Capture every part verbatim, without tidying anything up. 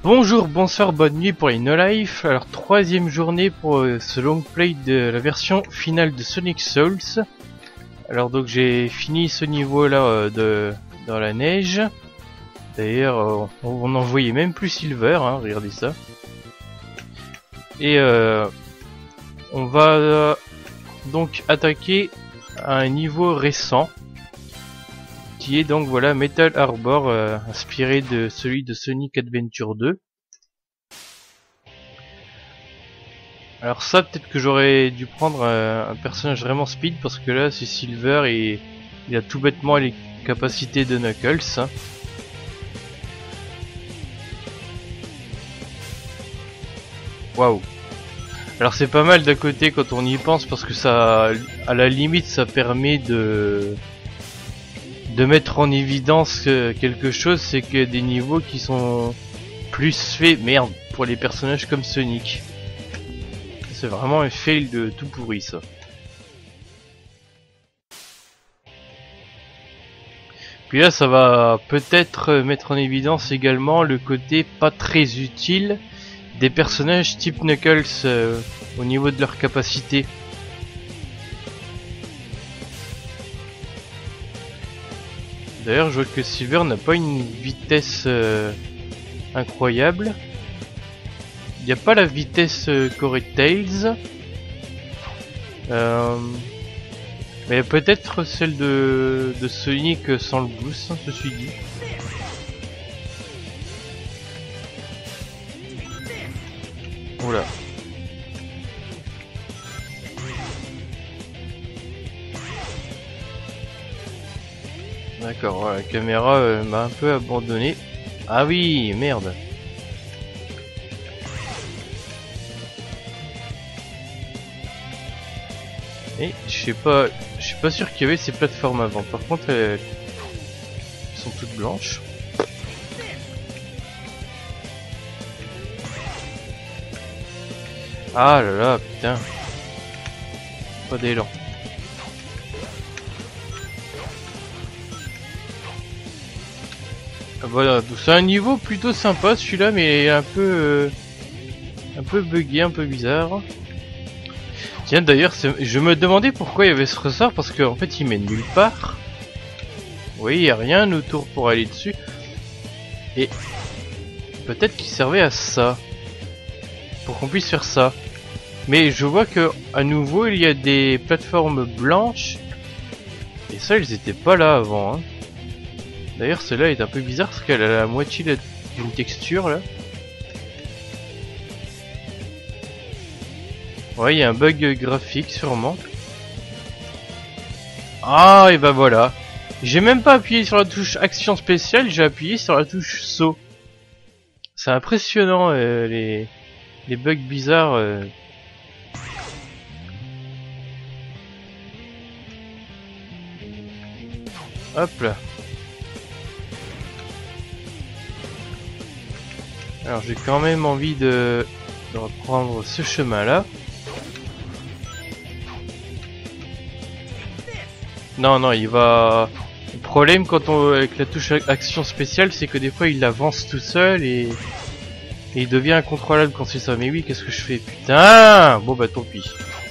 Bonjour, bonsoir, bonne nuit pour les No Life. Alors troisième journée pour euh, ce long play de la version finale de Sonic Souls. Alors donc j'ai fini ce niveau là euh, de dans la neige. D'ailleurs euh, on n'en voyait même plus Silver, hein, regardez ça. Et euh, on va euh, donc attaquer à un niveau récent, qui est donc voilà Metal Harbor, euh, inspiré de celui de Sonic Adventure deux. Alors ça, peut-être que j'aurais dû prendre euh, un personnage vraiment speed, parce que là c'est Silver et il a tout bêtement les capacités de Knuckles, hein. Waouh. Alors c'est pas mal d'un côté quand on y pense, parce que ça, à la limite, ça permet de de mettre en évidence quelque chose, c'est que des niveaux qui sont plus faits, merde, pour les personnages comme Sonic. C'est vraiment un fail de tout pourri ça. Puis là ça va peut-être mettre en évidence également le côté pas très utile des personnages type Knuckles euh, au niveau de leur capacité. D'ailleurs, je vois que Silver n'a pas une vitesse euh, incroyable. Il n'y a pas la vitesse euh, qu'aurait Tails. Euh, mais peut-être celle de, de Sonic sans le boost, hein, ceci dit. Oula. D'accord, ouais, la caméra euh, m'a un peu abandonné. Ah oui, merde. Et je sais pas, je suis pas sûr qu'il y avait ces plateformes avant. Par contre, elles sont toutes blanches. Ah là là, putain. Pas d'élan. Voilà, c'est un niveau plutôt sympa celui-là, mais un peu euh, un peu bugué, un peu bizarre. Tiens, d'ailleurs, je me demandais pourquoi il y avait ce ressort, parce qu'en fait il mène nulle part. Oui, il n'y a rien autour pour aller dessus. Et peut-être qu'il servait à ça, pour qu'on puisse faire ça. Mais je vois que à nouveau il y a des plateformes blanches, et ça ils étaient pas là avant, hein. D'ailleurs celle-là est un peu bizarre parce qu'elle a la moitié d'une texture là. Ouais, il y a un bug graphique sûrement. Ah, et bah voilà. J'ai même pas appuyé sur la touche action spéciale, j'ai appuyé sur la touche saut. C'est impressionnant euh, les, les bugs bizarres. Euh. Hop là. Alors j'ai quand même envie de, de reprendre ce chemin là. Non non, il va... Le problème quand on avec la touche action spéciale, c'est que des fois il avance tout seul et, et il devient incontrôlable quand c'est ça. Mais oui, qu'est-ce que je fais, putain. Bon bah tant pis.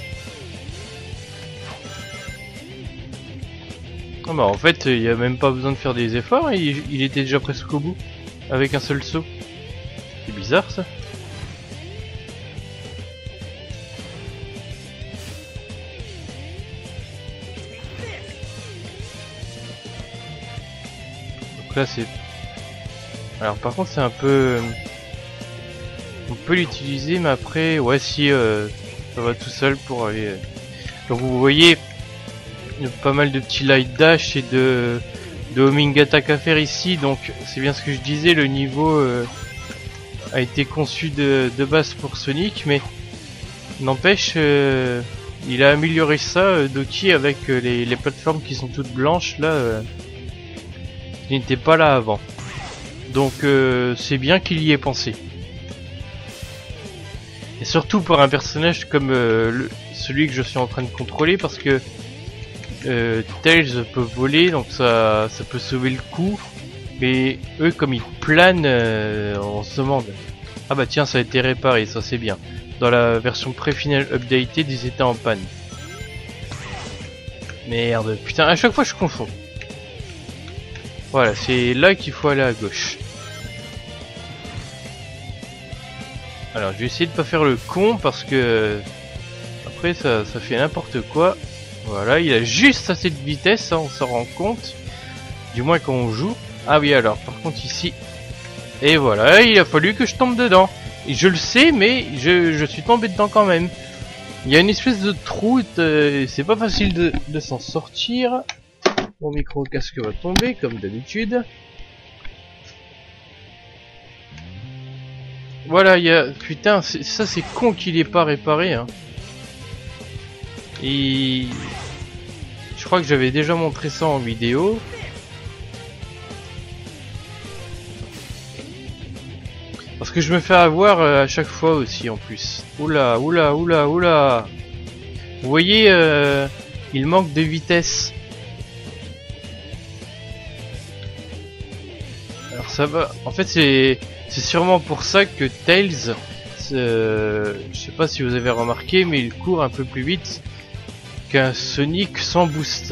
Ah bah en fait il y a même pas besoin de faire des efforts, il, il était déjà presque au bout avec un seul saut. C'est bizarre ça. Donc là c'est... Alors par contre c'est un peu... On peut l'utiliser mais après... Ouais si euh, ça va tout seul pour aller... Donc vous voyez, il y a pas mal de petits light dash et de... de homing attack à faire ici. Donc c'est bien ce que je disais, le niveau... Euh, a été conçu de, de base pour Sonic, mais n'empêche euh, il a amélioré ça euh, Doki avec euh, les, les plateformes qui sont toutes blanches là, euh, qui n'étaient pas là avant. Donc euh, c'est bien qu'il y ait pensé. Et surtout pour un personnage comme euh, le, celui que je suis en train de contrôler, parce que euh, Tails peut voler, donc ça, ça peut sauver le coup. Mais eux, comme ils planent, euh, on se demande. Ah bah tiens, ça a été réparé, ça c'est bien. Dans la version pré-finale updated, ils étaient en panne. Merde, putain, à chaque fois je confonds. Voilà, c'est là qu'il faut aller à gauche. Alors, je vais essayer de pas faire le con parce que après ça, ça fait n'importe quoi. Voilà, il a juste assez de vitesse, hein, on s'en rend compte. Du moins quand on joue. Ah oui, alors, par contre ici. Et voilà, il a fallu que je tombe dedans. Et je le sais, mais je, je suis tombé dedans quand même. Il y a une espèce de trou, c'est pas facile de, de s'en sortir. Mon micro casque va tomber comme d'habitude. Voilà, il y a... Putain, ça c'est con qu'il est pas réparé. Hein. Et... Je crois que j'avais déjà montré ça en vidéo. Parce que je me fais avoir à chaque fois aussi en plus. Oula, oula, oula, oula. Vous voyez, euh, il manque de vitesse. Alors ça va. En fait, c'est c'est sûrement pour ça que Tails, euh, je sais pas si vous avez remarqué, mais il court un peu plus vite qu'un Sonic sans boost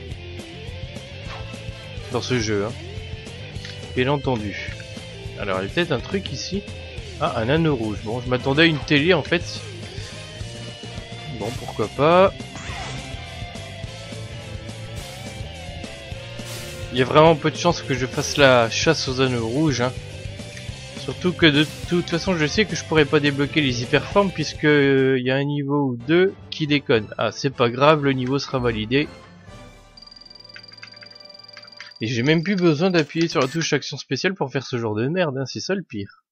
dans ce jeu. Hein. Bien entendu. Alors il y a peut-être un truc ici. Ah, un anneau rouge. Bon, je m'attendais à une télé en fait. Bon, pourquoi pas. Il y a vraiment peu de chances que je fasse la chasse aux anneaux rouges. Hein. Surtout que de toute façon je sais que je pourrais pas débloquer les hyperformes puisque euh, il y a un niveau ou deux qui déconne. Ah, c'est pas grave, le niveau sera validé. Et j'ai même plus besoin d'appuyer sur la touche action spéciale pour faire ce genre de merde, hein, c'est ça le pire.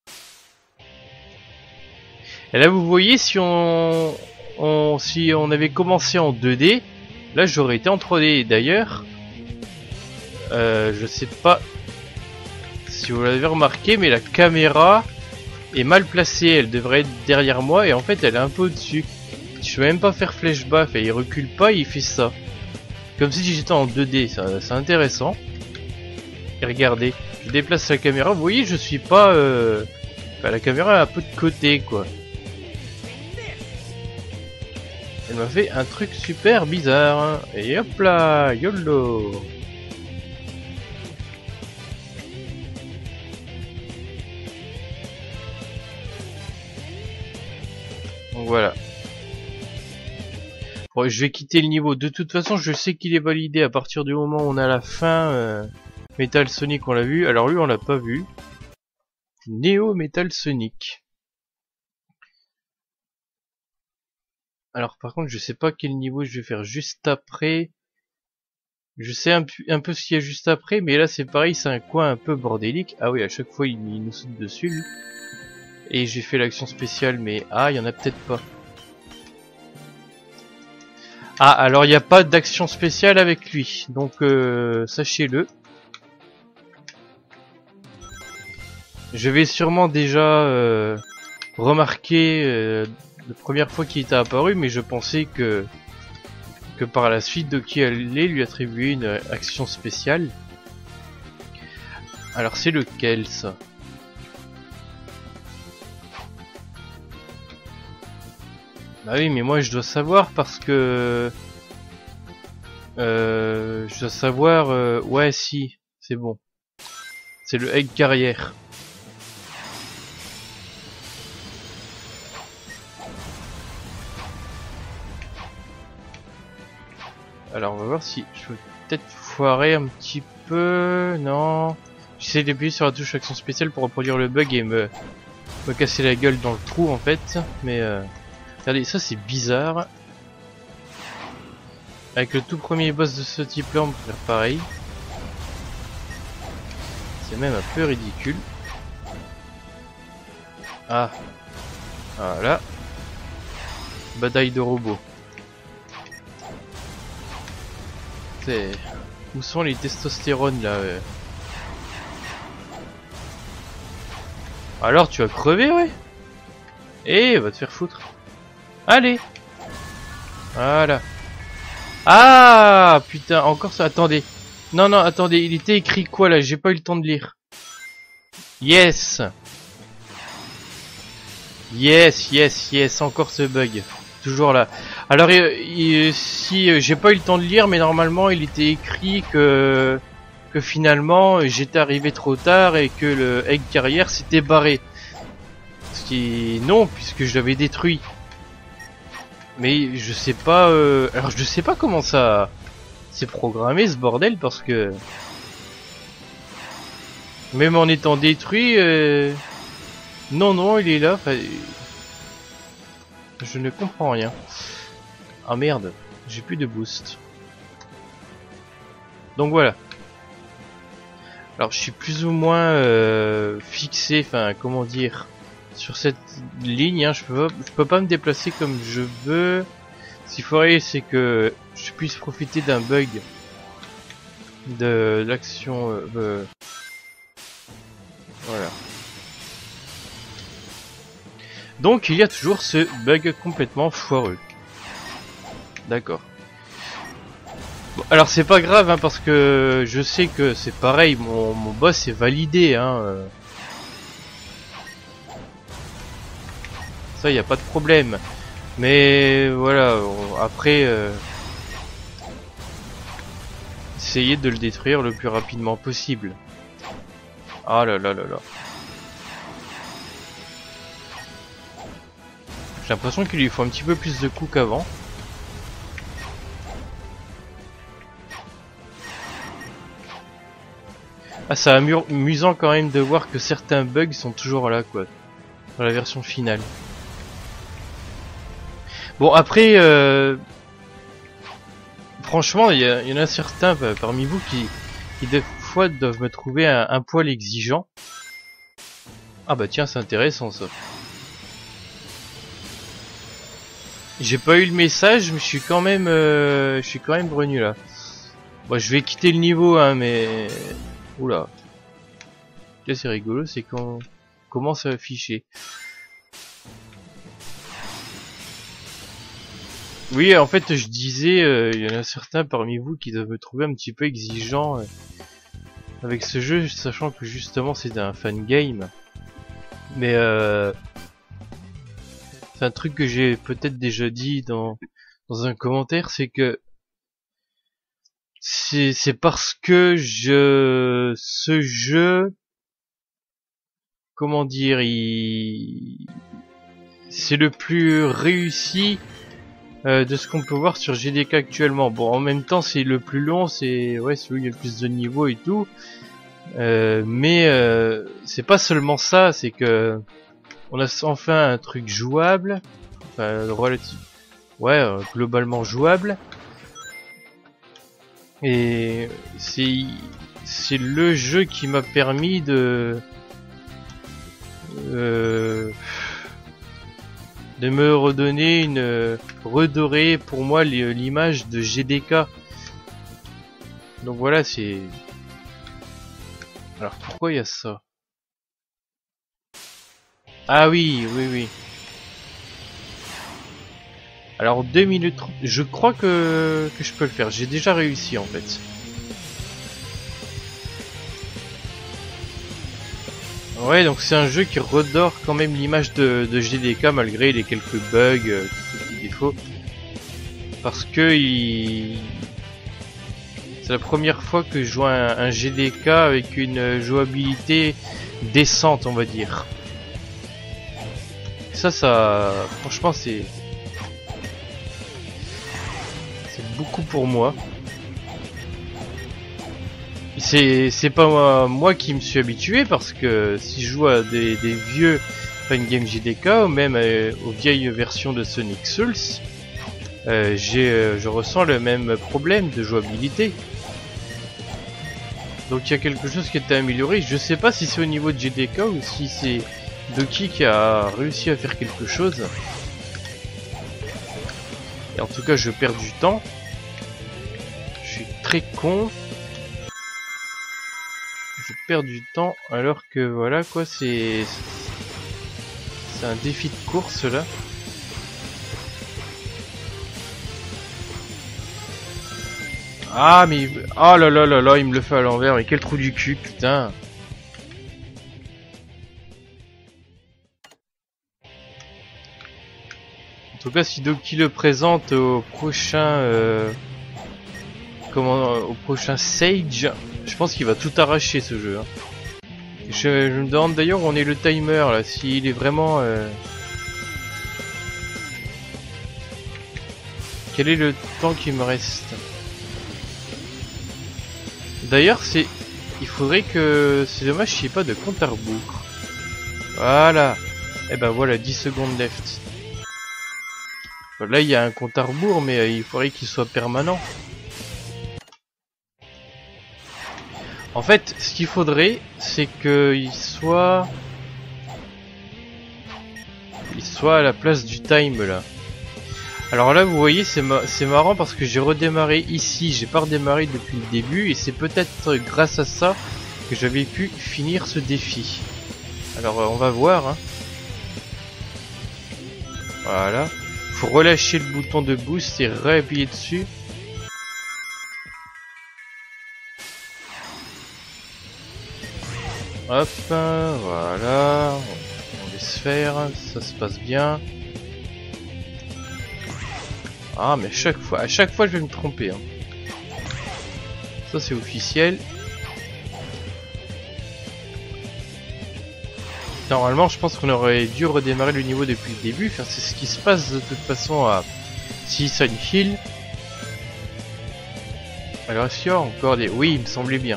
Et là vous voyez, si on, on, si on avait commencé en deux D, là j'aurais été en trois D. D'ailleurs, euh, je sais pas si vous l'avez remarqué, mais la caméra est mal placée, elle devrait être derrière moi et en fait elle est un peu au-dessus. Je peux même pas faire flèche baffe et il recule pas, il fait ça. Comme si j'étais en deux D, c'est intéressant. Et regardez, je déplace la caméra, vous voyez, je suis pas... Euh... Enfin, la caméra est un peu de côté, quoi. Elle m'a fait un truc super bizarre. Hein. Et hop là, YOLO. Donc voilà. Bon, je vais quitter le niveau. De toute façon, je sais qu'il est validé à partir du moment où on a la fin... Euh... Metal Sonic, on l'a vu. Alors lui, on l'a pas vu. Neo Metal Sonic. Alors par contre, je sais pas quel niveau je vais faire juste après. Je sais un, un peu ce qu'il y a juste après, mais là c'est pareil, c'est un coin un peu bordélique. Ah oui, à chaque fois il, il nous saute dessus. Lui. Et j'ai fait l'action spéciale, mais ah, il y en a peut-être pas. Ah, alors il n'y a pas d'action spéciale avec lui, donc euh, sachez-le. Je vais sûrement déjà euh, remarquer euh, la première fois qu'il était apparu, mais je pensais que que par la suite Doki allait lui attribuer une action spéciale. Alors c'est lequel ça? Bah oui, mais moi je dois savoir parce que euh, je dois savoir. Euh, ouais, si, c'est bon. C'est le egg carrière. Alors on va voir si je peux peut-être foirer un petit peu. Non. J'essaie d'appuyer sur la touche action spéciale pour reproduire le bug et me, me casser la gueule dans le trou en fait. Mais euh, regardez, ça c'est bizarre. Avec le tout premier boss de ce type là on peut faire pareil. C'est même un peu ridicule. Ah. Voilà. Bataille de robots. Où sont les testostérones là euh... Alors tu vas crever, ouais. Eh, va te faire foutre. Allez. Voilà. Ah putain, encore ça. Attendez. Non, non, attendez, il était écrit quoi là? J'ai pas eu le temps de lire. Yes. Yes, yes, yes, encore ce bug. Toujours là. Alors, euh, il, si euh, j'ai pas eu le temps de lire, mais normalement il était écrit que que finalement j'étais arrivé trop tard et que le egg carrière s'était barré. Ce qui non, puisque je l'avais détruit. Mais je sais pas. Euh... Alors je sais pas comment ça c'est programmé ce bordel parce que même en étant détruit, euh... non non il est là. Enfin... Je ne comprends rien. Ah merde, j'ai plus de boost. Donc voilà. Alors je suis plus ou moins euh, fixé, enfin comment dire, sur cette ligne. Hein, je peux, je peux pas me déplacer comme je veux. Ce qu'il faudrait, c'est que je puisse profiter d'un bug de l'action. Euh, euh, voilà. Donc il y a toujours ce bug complètement foireux. D'accord. Bon, alors c'est pas grave hein, parce que je sais que c'est pareil, mon, mon boss est validé hein. Euh. Ça y a pas de problème. Mais voilà, après euh, essayez de le détruire le plus rapidement possible. Ah là là là là. J'ai l'impression qu'il lui faut un petit peu plus de coups qu'avant. Ah, c'est amusant quand même de voir que certains bugs sont toujours là quoi, dans la version finale. Bon après, euh, franchement il y, y en a certains bah, parmi vous qui, qui des fois doivent me trouver un, un poil exigeant. Ah bah tiens c'est intéressant ça. J'ai pas eu le message mais je suis quand même, euh, je suis quand même revenu là. Bon je vais quitter le niveau hein mais... Oula. Là c'est rigolo, c'est qu'on commence à afficher. Oui, en fait, je disais, il euh, y en a certains parmi vous qui doivent me trouver un petit peu exigeant euh, avec ce jeu, sachant que justement c'est un fan game. Mais euh, c'est un truc que j'ai peut-être déjà dit dans dans un commentaire, c'est que c'est c'est parce que je ce jeu, comment dire, il c'est le plus réussi. Euh, de ce qu'on peut voir sur G D K actuellement. Bon, en même temps, c'est le plus long, c'est ouais, celui où il y a le plus de niveaux et tout. Euh, mais euh, c'est pas seulement ça, c'est que on a enfin un truc jouable, enfin relatif, ouais, euh, globalement jouable. Et c'est c'est le jeu qui m'a permis de euh, de me redonner une redorer pour moi l'image de G D K. Donc voilà, c'est alors pourquoi il y a ça? Ah oui, oui, oui. Alors deux minutes trente, je crois que que je peux le faire. J'ai déjà réussi en fait. Ouais, donc c'est un jeu qui redore quand même l'image de, de G D K malgré les quelques bugs, euh, quelques petits défauts. Parce que il... c'est la première fois que je joue un, un G D K avec une jouabilité décente, on va dire. Ça, ça, franchement, c'est c'est beaucoup pour moi. C'est c'est pas moi, moi qui me suis habitué parce que si je joue à des, des vieux fan game G D K ou même euh, aux vieilles versions de Sonic Souls, euh, j'ai euh, je ressens le même problème de jouabilité. Donc il y a quelque chose qui était amélioré. Je sais pas si c'est au niveau de G D K ou si c'est Doki qui a réussi à faire quelque chose. Et en tout cas je perds du temps. Je suis très con. Je perds du temps alors que voilà quoi, c'est c'est un défi de course là. Ah mais... Oh là là là là, il me le fait à l'envers, mais quel trou du cul, putain. En tout cas, si Doki le présente au prochain... Euh... Comment... Au prochain Sage, je pense qu'il va tout arracher ce jeu. Hein. Je, je me demande d'ailleurs où on est le timer là, s'il est vraiment... Euh... Quel est le temps qui me reste? D'ailleurs, c'est... Il faudrait que... C'est dommage qu'il n'y ait pas de compte à rebours. Voilà. Et ben voilà, dix secondes left. Là, il y a un compte à rebours, mais euh, il faudrait qu'il soit permanent. En fait, ce qu'il faudrait, c'est qu'il soit... Il soit à la place du time, là. Alors là, vous voyez, c'est ma c'est marrant parce que j'ai redémarré ici, j'ai pas redémarré depuis le début, et c'est peut-être grâce à ça que j'avais pu finir ce défi. Alors, euh, on va voir, hein. Voilà. Faut relâcher le bouton de boost et réappuyer dessus. Hop, voilà. On laisse faire, ça se passe bien. Ah mais à chaque fois, à chaque fois je vais me tromper. Hein. Ça c'est officiel. Normalement je pense qu'on aurait dû redémarrer le niveau depuis le début. Enfin, c'est ce qui se passe de toute façon à Silent Hill. Alors est-ce qu'il y a encore des... Oui, il me semblait bien.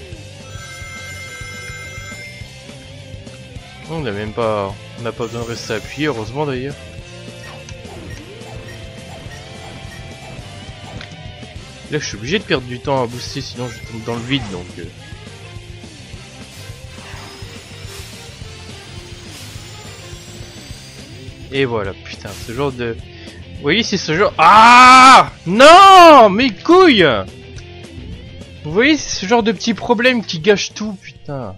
On n'a même pas... On n'a pas besoin de rester appuyé, heureusement d'ailleurs. Là je suis obligé de perdre du temps à booster sinon je tombe dans le vide donc... Euh... Et voilà, putain, ce genre de... Vous voyez, c'est ce genre... Ah non, mes couilles. Vous voyez, c'est ce genre de petits problèmes qui gâchent tout, putain.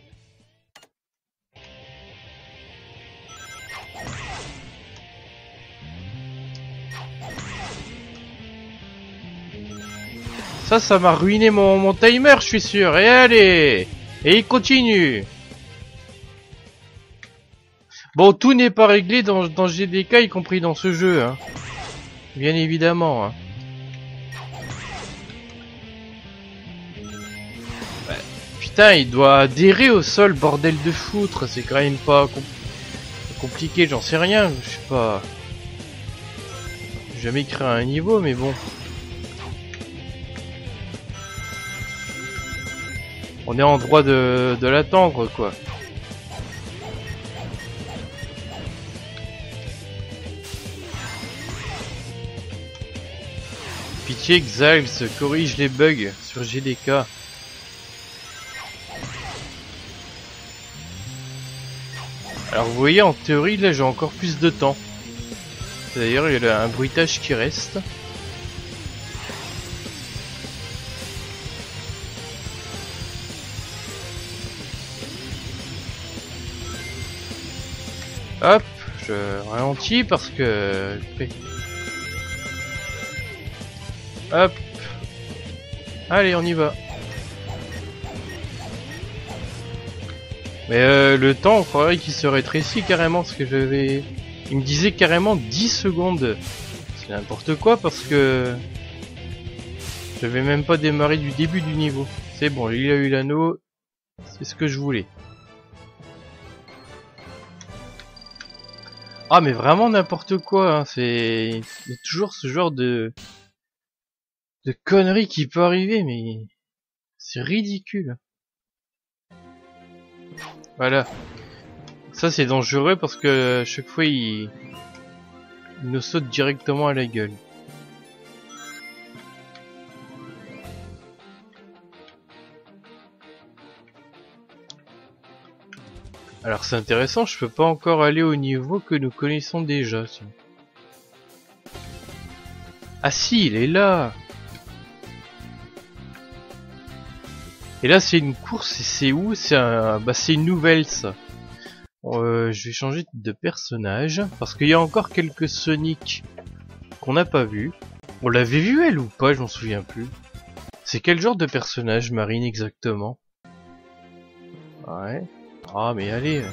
Ça, ça m'a ruiné mon, mon timer, je suis sûr. Et allez. Et il continue. Bon, tout n'est pas réglé dans, dans G D K, y compris dans ce jeu, hein. Bien évidemment, hein. Bah, putain, il doit adhérer au sol, bordel de foutre. C'est quand même pas com compliqué, j'en sais rien. Je sais pas. J'ai jamais créé un niveau, mais bon. On est en droit de, de l'attendre, quoi. Pitié, Xals, corrige les bugs sur G D K. Alors vous voyez, en théorie, là j'ai encore plus de temps. D'ailleurs, il y a un bruitage qui reste. Hop, je ralentis parce que... Hop. Allez, on y va. Mais euh, le temps, on croirait qu'il se rétrécit carrément, parce que j'avais... Il me disait carrément dix secondes. C'est n'importe quoi, parce que... J'avais même pas démarré du début du niveau. C'est bon, il a eu l'anneau. C'est ce que je voulais. Ah mais vraiment n'importe quoi, hein. C'est... Il y a toujours ce genre de... de conneries qui peut arriver, mais... C'est ridicule. Voilà. Ça c'est dangereux parce que à chaque fois il... il nous saute directement à la gueule. Alors c'est intéressant, je peux pas encore aller au niveau que nous connaissons déjà. Tiens. Ah si, il est là. Et là c'est une course, et c'est où? C'est un... Bah c'est une nouvelle ça. Euh, je vais changer de personnage, parce qu'il y a encore quelques Sonic qu'on n'a pas vu. On l'avait vu elle ou pas, je m'en souviens plus. C'est quel genre de personnage, Marine, exactement? Ouais. Ah, mais allez.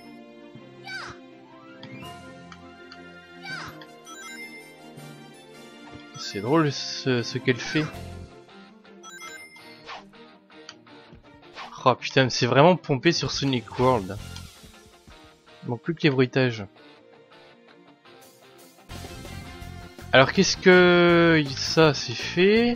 C'est drôle ce, ce qu'elle fait. Oh putain, c'est vraiment pompé sur Sonic World. Il manque plus que les bruitages. Alors qu'est-ce que ça c'est fait?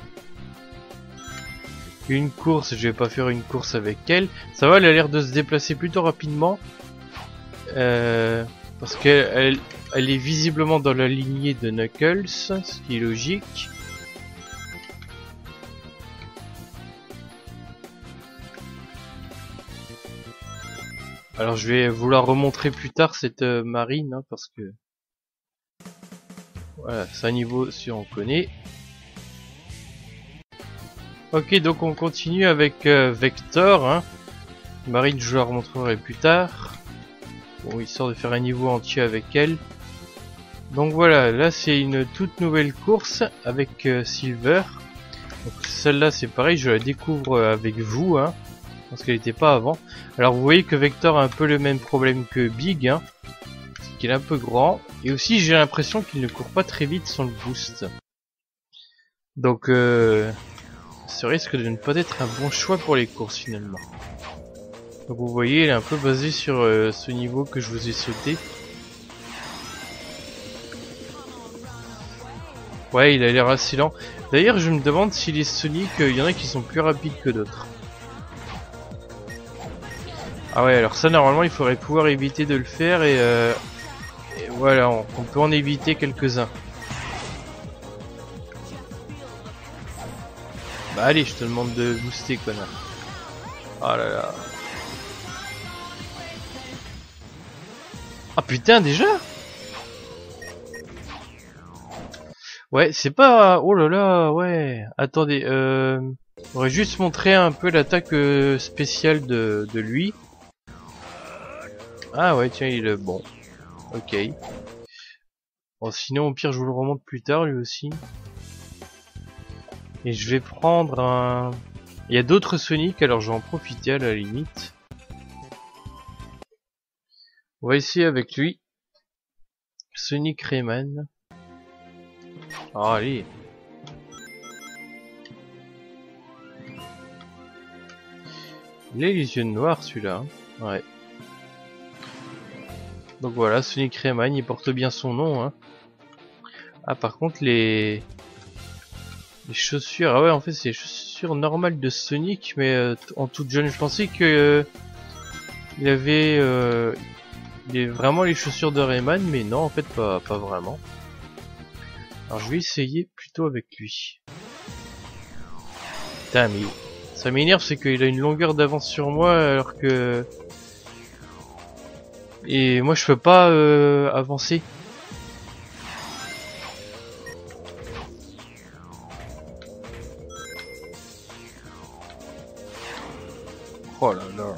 Une course, je vais pas faire une course avec elle. Ça va, elle a l'air de se déplacer plutôt rapidement. Euh, parce qu'elle elle, elle est visiblement dans la lignée de Knuckles, ce qui est logique. Alors je vais vous la remontrer plus tard cette euh, Marine, hein, parce que voilà, c'est un niveau si on connaît. Ok, donc on continue avec euh, Vector. Hein. Marine, je la remontrerai plus tard. Bon, histoire de faire un niveau entier avec elle. Donc voilà, là c'est une toute nouvelle course avec euh, Silver. Donc celle-là c'est pareil, je la découvre euh, avec vous, hein, parce qu'elle n'était pas avant. Alors vous voyez que Vector a un peu le même problème que Big, hein, c'est qu'il est un peu grand. Et aussi j'ai l'impression qu'il ne court pas très vite sans le boost. Donc euh, ça risque de ne pas être un bon choix pour les courses finalement. Donc vous voyez, il est un peu basé sur euh, ce niveau que je vous ai sauté. Ouais, il a l'air assez lent. D'ailleurs, je me demande si les Sonic, il euh, y en a qui sont plus rapides que d'autres. Ah ouais, alors ça, normalement, il faudrait pouvoir éviter de le faire et, euh, et voilà, on, on peut en éviter quelques-uns. Bah allez, je te demande de booster, connard. Oh là là. Ah putain, déjà? Ouais, c'est pas... Oh là là, ouais. Attendez, euh... on aurait juste montré un peu l'attaque euh, spéciale de, de lui. Ah ouais, tiens, il est bon. Ok. Bon, sinon, au pire, je vous le remonte plus tard, lui aussi. Et je vais prendre un... Il y a d'autres Sonic, alors je vais en profiter à la limite. On va essayer avec lui. Sonic Rayman. Oh, allez. Il a les yeux noirs celui-là. Hein. Ouais. Donc voilà, Sonic Rayman, il porte bien son nom. Hein. Ah, par contre, les... les chaussures... Ah ouais, en fait, c'est les chaussures normales de Sonic, mais euh, en toute jeune. Je pensais que... Euh, il avait... Euh, il avait vraiment les chaussures de Rayman, mais non, en fait, pas, pas vraiment. Alors je vais essayer plutôt avec lui. Putain, mais ça m'énerve, c'est qu'il a une longueur d'avance sur moi alors que... Et moi je peux pas euh, avancer. Oh là là.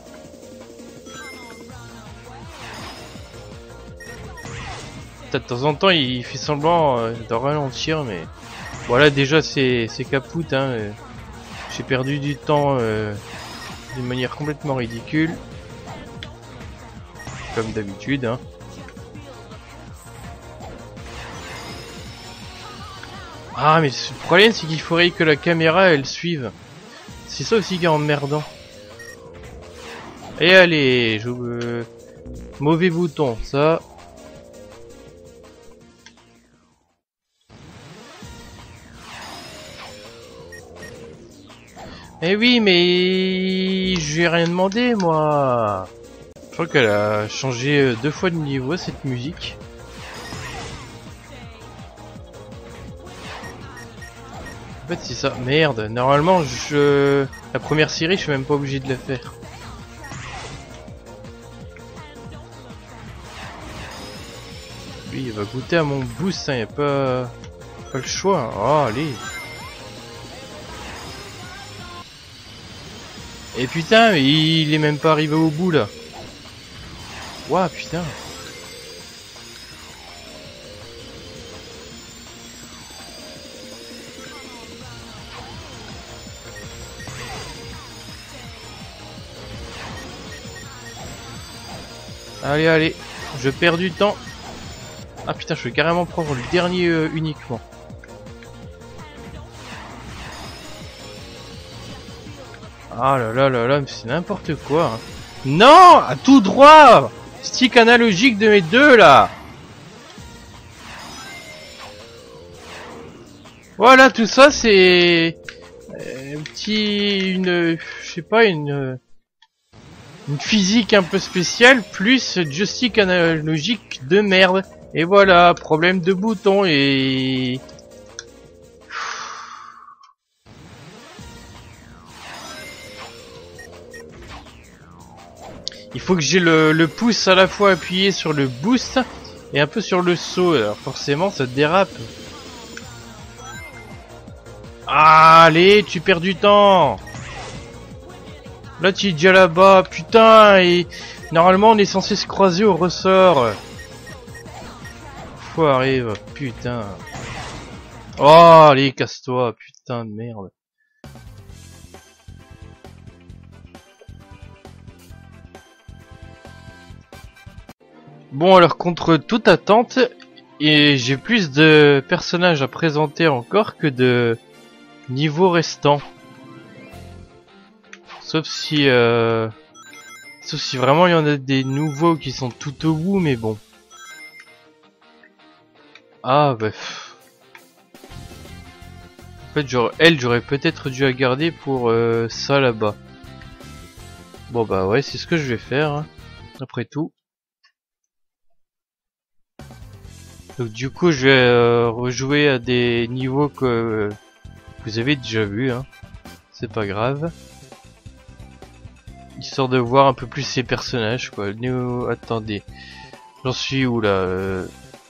De temps en temps il fait semblant euh, de ralentir, mais voilà, déjà c'est capoute, hein. euh, j'ai perdu du temps euh, d'une manière complètement ridicule comme d'habitude, hein. Ah mais le problème c'est qu'il faudrait que la caméra elle suive, c'est ça aussi qui est emmerdant. Et allez, je... euh, mauvais bouton, ça. Eh oui, mais j'ai rien demandé, moi. Je crois qu'elle a changé deux fois de niveau, cette musique. En fait, c'est ça. Merde, normalement, je... la première série, je suis même pas obligé de la faire. Lui, il va goûter à mon boost, hein, y a pas... pas le choix. Oh, allez. Et putain, il est même pas arrivé au bout là. Ouah, putain. Allez, allez, je perds du temps. Ah putain, je vais carrément prendre le dernier euh, uniquement. Ah là là là là, mais c'est n'importe quoi. Hein. Non, à tout droit. Stick analogique de mes deux là. Voilà, tout ça c'est euh, un petit, une, je sais pas, une, une physique un peu spéciale plus joystick analogique de merde. Et voilà, problème de bouton et il faut que j'ai le, le pouce à la fois appuyé sur le boost et un peu sur le saut. Alors forcément ça dérape. Ah, allez, tu perds du temps. Là tu es déjà là-bas, putain. Et normalement on est censé se croiser au ressort. Faut arrive, putain. Oh, allez, casse-toi, putain de merde. Bon, alors contre toute attente, et j'ai plus de personnages à présenter encore que de niveaux restants. Sauf si, euh... sauf si vraiment il y en a des nouveaux qui sont tout au bout, mais bon. Ah, bah... En fait, genre, elle, j'aurais peut-être dû la garder pour euh, ça là-bas. Bon bah ouais, c'est ce que je vais faire, hein, après tout. Donc du coup, je vais euh, rejouer à des niveaux que euh, vous avez déjà vus, hein. C'est pas grave. Histoire de voir un peu plus ces personnages, quoi. Nous, attendez, j'en suis où là euh...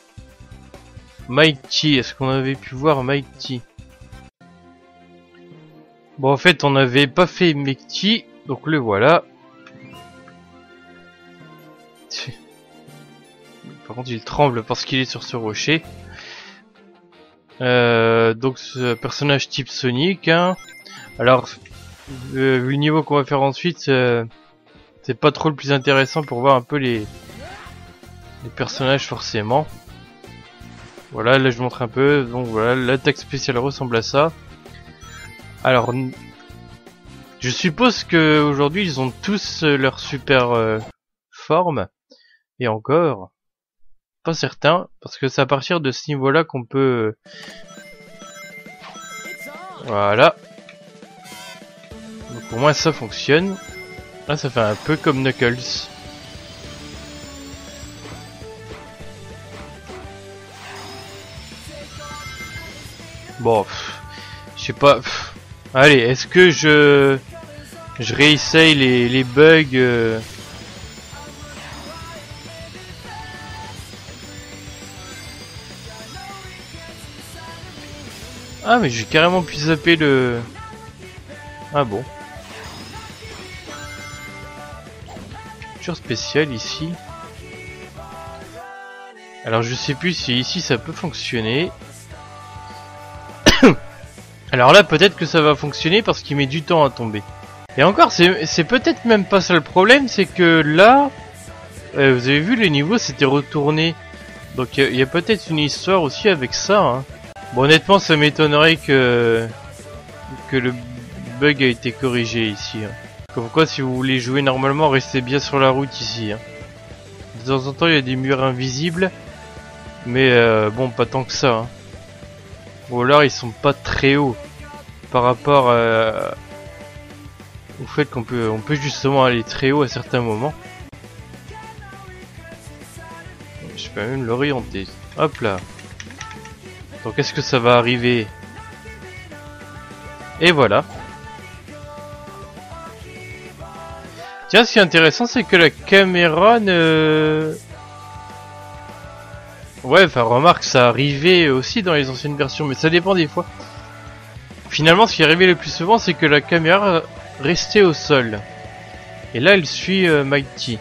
Mighty, est-ce qu'on avait pu voir Mighty? Bon, en fait, on n'avait pas fait Mighty, donc le voilà. Par contre, il tremble parce qu'il est sur ce rocher. Euh, donc, ce personnage type Sonic. Hein. Alors, euh, vu le niveau qu'on va faire ensuite, euh, c'est pas trop le plus intéressant pour voir un peu les, les personnages forcément. Voilà, là je montre un peu. Donc voilà, l'attaque spéciale ressemble à ça. Alors, je suppose que aujourd'hui ils ont tous leur super euh, forme. Et encore, pas certain, parce que c'est à partir de ce niveau-là qu'on peut. Voilà. Donc pour moi ça fonctionne. Là ça fait un peu comme Knuckles. Bon, je sais pas. Pff. Allez, est-ce que je je réessaye les, les bugs euh... Ah mais j'ai carrément pu zapper le... Ah bon. Toujours spécial ici. Alors je sais plus si ici ça peut fonctionner. Alors là peut-être que ça va fonctionner parce qu'il met du temps à tomber. Et encore c'est peut-être même pas ça le problème, c'est que là euh, vous avez vu les niveaux s'étaient retournés. Donc il y a, a peut-être une histoire aussi avec ça hein. Bon honnêtement ça m'étonnerait que que le bug a été corrigé ici hein. Comme quoi si vous voulez jouer normalement restez bien sur la route ici hein. De temps en temps il y a des murs invisibles. Mais euh, bon pas tant que ça hein. Ou alors ils sont pas très hauts par rapport à, au fait qu'on peut on peut justement aller très haut à certains moments. Je peux même l'orienter. Hop là. Donc est-ce que ça va arriver? Et voilà. Tiens, ce qui est intéressant c'est que la caméra ne... Ouais, enfin remarque, ça arrivait aussi dans les anciennes versions, mais ça dépend des fois. Finalement, ce qui arrivait le plus souvent, c'est que la caméra restait au sol. Et là, elle suit euh, Mighty.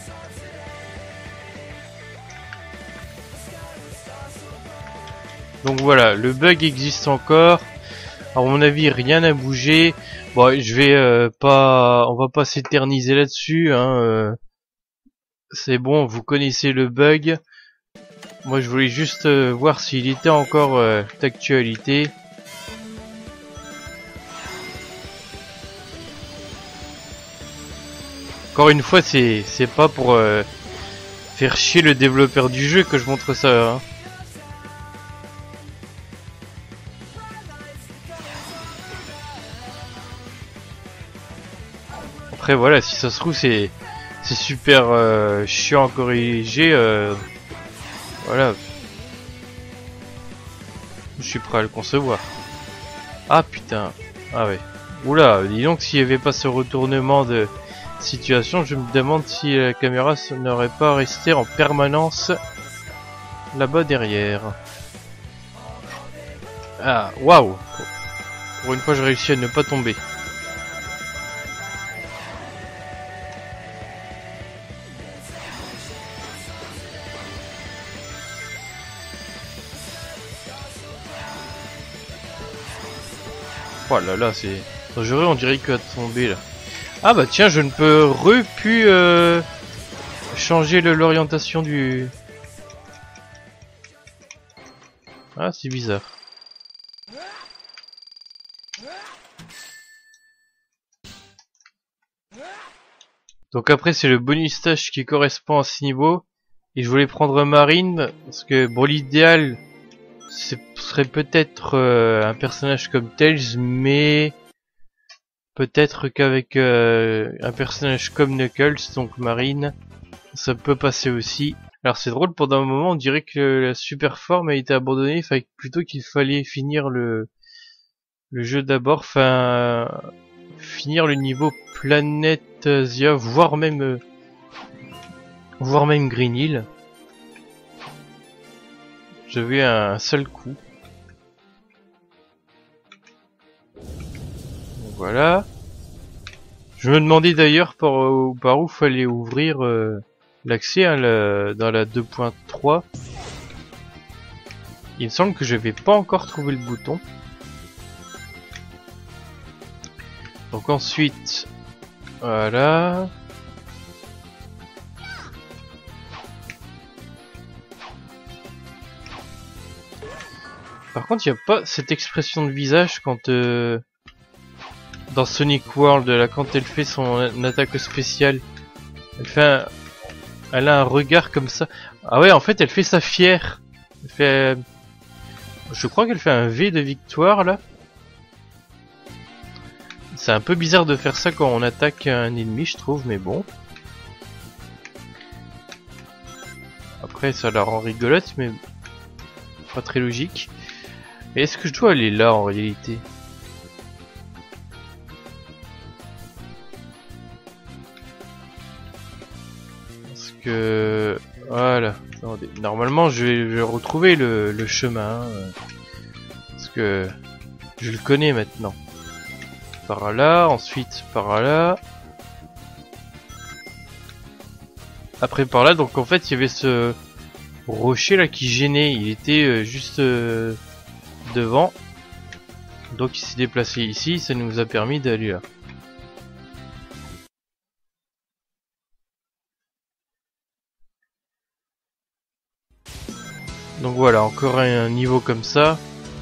Donc voilà, le bug existe encore. À mon avis, rien n'a bougé. Bon, je vais euh, pas, on va pas s'éterniser là-dessus. Hein, euh... c'est bon, vous connaissez le bug. Moi je voulais juste euh, voir s'il était encore euh, d'actualité. Encore une fois, c'est c'est pas pour euh, faire chier le développeur du jeu que je montre ça. Hein. Après voilà, si ça se trouve c'est c'est super euh, chiant à corriger. Euh, voilà. Je suis prêt à le concevoir. Ah putain. Ah ouais. Oula, dis donc s'il n'y avait pas ce retournement de situation, je me demande si la caméra n'aurait pas resté en permanence là-bas derrière. Ah, waouh! Pour une fois, j'ai réussi à ne pas tomber. Oh là là, c'est dangereux, on dirait qu'il va tomber là. Ah bah tiens, je ne peux re pu euh, changer l'orientation du... Ah, c'est bizarre. Donc après c'est le bonus stage qui correspond à ce niveau. Et je voulais prendre Marine, parce que bon l'idéal ce serait peut-être euh, un personnage comme Tails, mais... Peut-être qu'avec euh, un personnage comme Knuckles, donc Marine, ça peut passer aussi. Alors c'est drôle, pendant un moment on dirait que la super forme a été abandonnée, enfin plutôt qu'il fallait finir le, le jeu d'abord, enfin finir le niveau Planetia, voire même euh, voire même Green Hill. J'avais un seul coup. Voilà. Je me demandais d'ailleurs par, euh, par où fallait ouvrir euh, l'accès hein, le, dans la deux point trois. Il me semble que je vais pas encore trouvé le bouton. Donc ensuite, voilà. Par contre, il n'y a pas cette expression de visage quand... Euh, dans Sonic World, là, quand elle fait son attaque spéciale, elle fait un, elle a un regard comme ça. Ah ouais, en fait, elle fait sa fière. Elle fait, je crois qu'elle fait un V de victoire là. C'est un peu bizarre de faire ça quand on attaque un ennemi, je trouve, mais bon. Après, ça la rend rigolote, mais pas très logique. Et est-ce que je dois aller là en réalité ? Que voilà. Attendez. Normalement, je vais, je vais retrouver le, le chemin hein, parce que je le connais maintenant. Par là, ensuite par là, après par là. Donc en fait, il y avait ce rocher là qui gênait. Il était euh, juste euh, devant. Donc il s'est déplacé ici. Ça nous a permis d'aller là. Donc voilà, encore un niveau comme ça.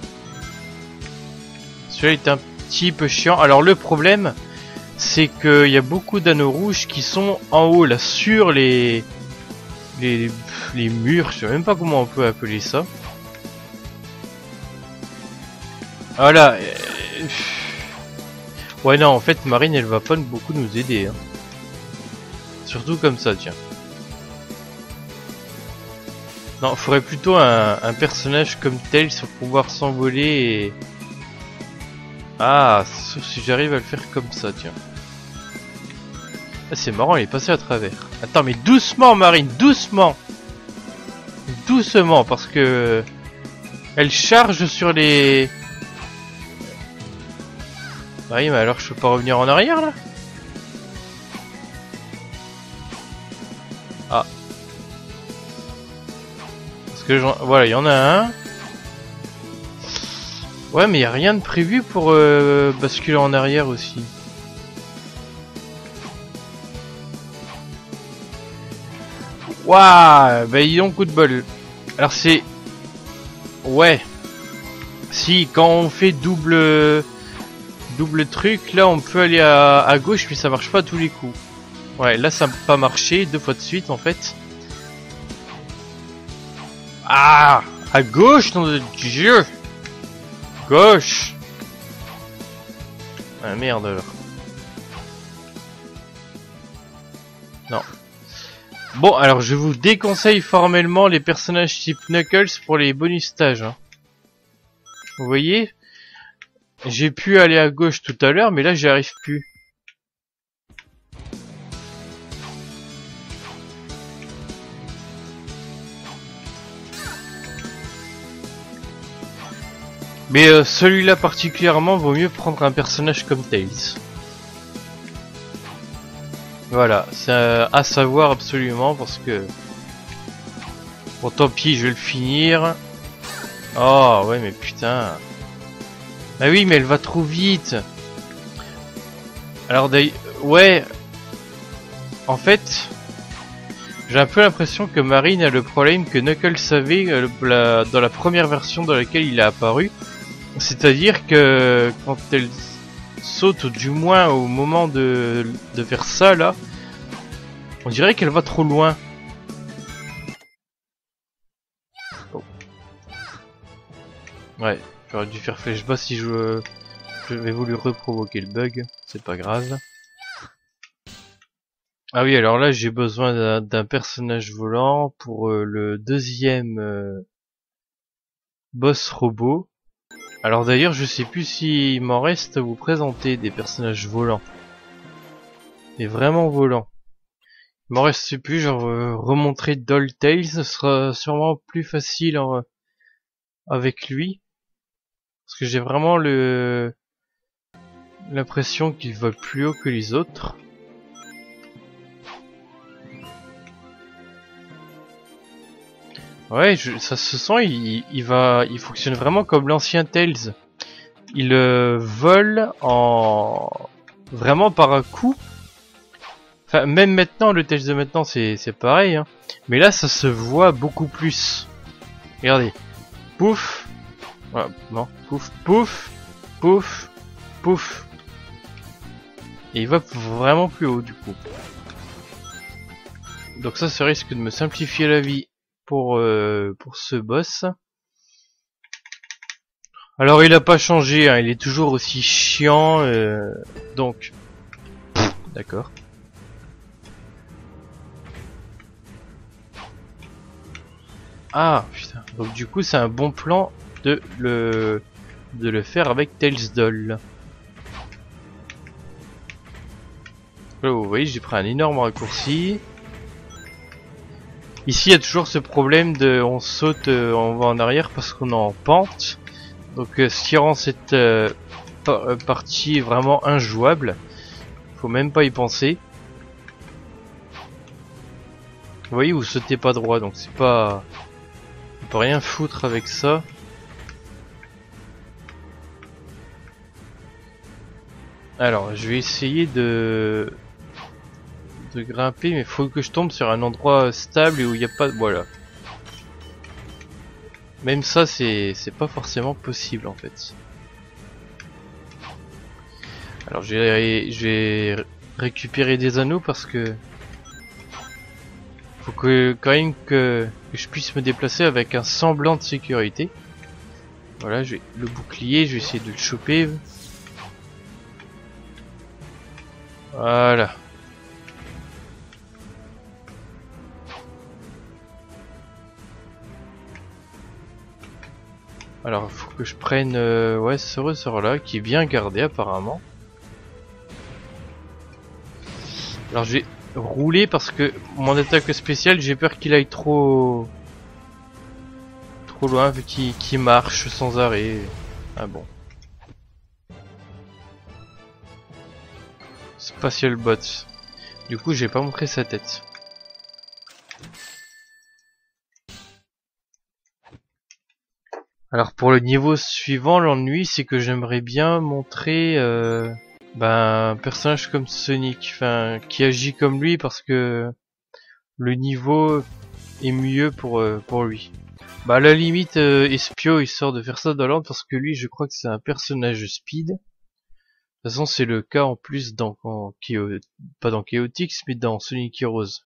Celui-là est un petit peu chiant. Alors le problème, c'est qu'il y a beaucoup d'anneaux rouges qui sont en haut, là, sur les... Les, les murs. Je sais même pas comment on peut appeler ça. Voilà. Ouais non, en fait, Marine, elle va pas beaucoup nous aider. Hein. Surtout comme ça, tiens. Non, il faudrait plutôt un, un personnage comme Tails pour pouvoir s'envoler et... Ah, sauf si j'arrive à le faire comme ça, tiens. Ah, c'est marrant, il est passé à travers. Attends, mais doucement, Marine, doucement. Doucement, parce que... Elle charge sur les... Ah oui, mais alors je peux pas revenir en arrière, là ? Ah. Parce que voilà, il y en a un. Ouais, mais il n'y a rien de prévu pour euh, basculer en arrière aussi. Waouh, bah ils ont coup de bol. Alors c'est... Ouais. Si, quand on fait double... Double truc, là on peut aller à, à gauche, mais ça marche pas à tous les coups. Ouais, là ça n'a pas marché, deux fois de suite en fait. Ah, à gauche, nom de Dieu. Gauche. Ah merde alors. Non. Bon, alors je vous déconseille formellement les personnages type Knuckles pour les bonus stages. Hein. Vous voyez, j'ai pu aller à gauche tout à l'heure, mais là j'y arrive plus. Mais euh, celui-là particulièrement, vaut mieux prendre un personnage comme Tails. Voilà, c'est à savoir absolument parce que... Bon tant pis, je vais le finir. Oh ouais mais putain. Ah oui mais elle va trop vite. Alors d'ailleurs... Ouais. En fait... J'ai un peu l'impression que Marine a le problème que Knuckles avait euh, la, dans la première version dans laquelle il a apparu. C'est-à-dire que quand elle saute, du moins au moment de, de faire ça là, on dirait qu'elle va trop loin. Oh. Ouais, j'aurais dû faire flèche basse si je, je vais voulu reprovoquer le bug, c'est pas grave. Ah oui, alors là j'ai besoin d'un personnage volant pour euh, le deuxième euh, boss robot. Alors d'ailleurs, je sais plus s'il m'en reste à vous présenter des personnages volants. Et vraiment volants. Il m'en reste plus, genre euh, remontrer Doll Tails, ce sera sûrement plus facile en, avec lui. Parce que j'ai vraiment le l'impression qu'il vole plus haut que les autres. Ouais, je, ça se sent, il, il va, il fonctionne vraiment comme l'ancien Tails. Il euh, vole en vraiment par un coup. Enfin, même maintenant, le Tails de maintenant, c'est c'est pareil. Hein. Mais là, ça se voit beaucoup plus. Regardez, pouf, ouais, non, pouf, pouf, pouf, pouf. Et il va vraiment plus haut du coup. Donc ça, ça risque de me simplifier la vie pour euh, pour ce boss. Alors il a pas changé, hein, il est toujours aussi chiant, euh, donc d'accord. Ah putain, donc du coup c'est un bon plan de le de le faire avec Tails Doll. Là vous voyez, j'ai pris un énorme raccourci. Ici il y a toujours ce problème de on saute, euh, on va en arrière parce qu'on est en pente. Donc euh, ce qui rend cette euh, par partie vraiment injouable. Faut même pas y penser. Vous voyez, vous sautez pas droit, donc c'est pas... On peut rien foutre avec ça. Alors, je vais essayer de... de grimper, mais faut que je tombe sur un endroit stable et où il n'y a pas... Voilà. Même ça, c'est c'est pas forcément possible en fait. Alors, je vais, je vais récupérer des anneaux parce que... Faut que quand même que, que je puisse me déplacer avec un semblant de sécurité. Voilà, j'ai le bouclier, je vais essayer de le choper. Voilà. Alors, faut que je prenne euh, ouais, ce ressort là qui est bien gardé apparemment. Alors, j'ai roulé parce que mon attaque spéciale, j'ai peur qu'il aille trop trop loin vu qu'il qu'il marche sans arrêt. Ah bon. Spatial Bot. Du coup, j'ai pas montré sa tête. Alors pour le niveau suivant, l'ennui c'est que j'aimerais bien montrer euh, ben, un personnage comme Sonic, enfin qui agit comme lui parce que le niveau est mieux pour euh, pour lui. Bah à la limite euh, Espio il sort de faire ça dans l'ordre parce que lui je crois que c'est un personnage speed. De toute façon c'est le cas en plus dans en, Chao- pas dans Chaotix mais dans Sonic Heroes.